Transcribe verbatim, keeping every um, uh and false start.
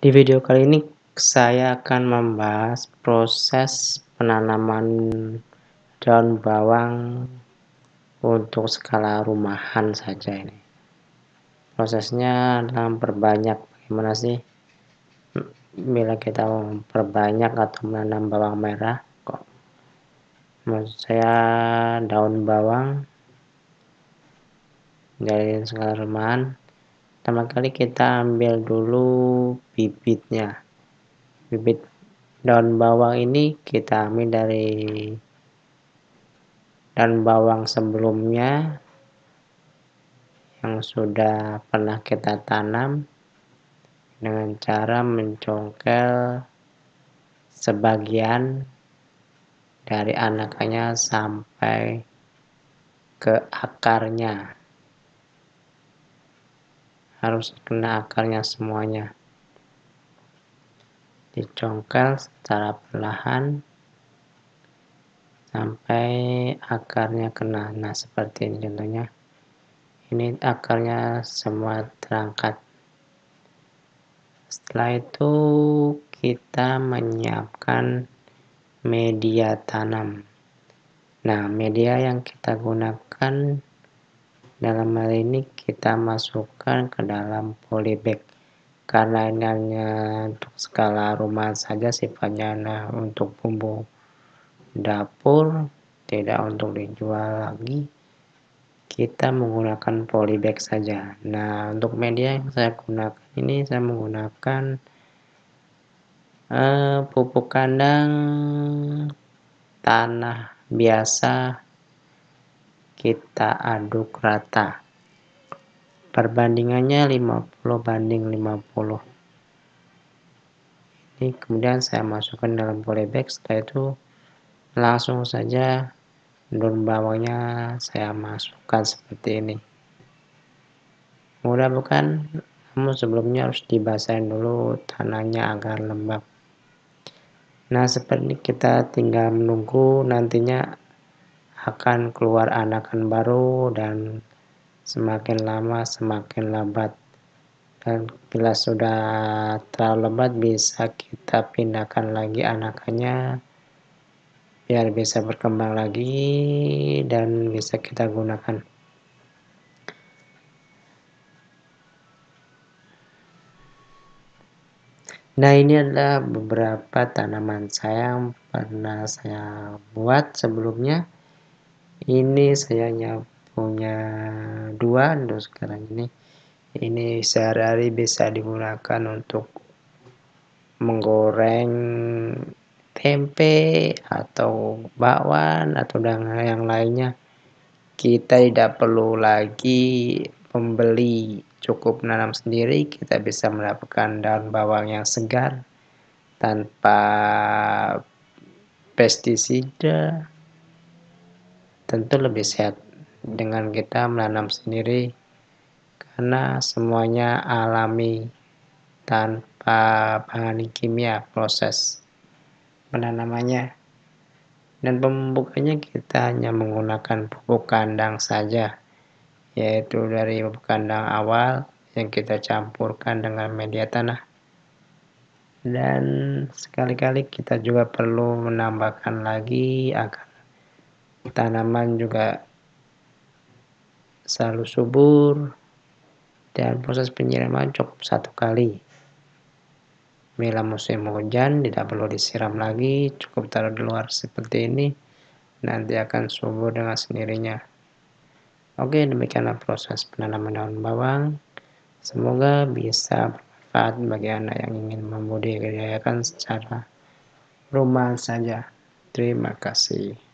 Di video kali ini saya akan membahas proses penanaman daun bawang untuk skala rumahan saja ini. Prosesnya adalah memperbanyak, bagaimana sih bila kita memperbanyak atau menanam bawang merah. Kok maksud saya daun bawang dari skala rumahan. Pertama kali kita ambil dulu bibitnya. Bibit daun bawang ini kita ambil dari daun bawang sebelumnya yang sudah pernah kita tanam dengan cara mencongkel sebagian dari anakannya sampai ke akarnya. Harus kena akarnya semuanya. Dicongkel secara perlahan sampai akarnya kena. Nah, seperti ini contohnya. Ini akarnya semua terangkat. Setelah itu kita menyiapkan media tanam. Nah, media yang kita gunakan dalam hal ini kita masukkan ke dalam polybag. Karena ini hanya untuk skala rumah saja sifatnya, nah untuk bumbu dapur, tidak untuk dijual lagi, kita menggunakan polybag saja. Nah, untuk media yang saya gunakan ini saya menggunakan eh, pupuk kandang tanah biasa, kita aduk rata. Perbandingannya lima puluh banding lima puluh. Ini kemudian saya masukkan dalam polybag. Setelah itu langsung saja daun bawangnya saya masukkan seperti ini. Mudah bukan? Namun sebelumnya harus dibasahin dulu tanahnya agar lembab. Nah, seperti ini kita tinggal menunggu nantinya akan keluar anakan baru dan semakin lama semakin lebat. Dan bila sudah terlalu lebat bisa kita pindahkan lagi anakannya biar bisa berkembang lagi dan bisa kita gunakan. Nah, ini adalah beberapa tanaman saya yang pernah saya buat sebelumnya. Ini saya punya dua untuk sekarang ini. Ini sehari-hari bisa digunakan untuk menggoreng tempe atau bakwan atau dengan yang lainnya. Kita tidak perlu lagi membeli, cukup menanam sendiri. Kita bisa mendapatkan daun bawang yang segar tanpa pestisida. Tentu lebih sehat dengan kita menanam sendiri karena semuanya alami tanpa bahan kimia proses penanamannya. Dan pemupukannya kita hanya menggunakan pupuk kandang saja, yaitu dari pupuk kandang awal yang kita campurkan dengan media tanah. Dan sekali-kali kita juga perlu menambahkan lagi agar tanaman juga selalu subur. Dan proses penyiraman cukup satu kali. Bila musim hujan tidak perlu disiram lagi, cukup taruh di luar seperti ini, nanti akan subur dengan sendirinya. Oke, demikianlah proses penanaman daun bawang. Semoga bisa bermanfaat bagi anak yang ingin membudidayakan secara rumahan saja. Terima kasih.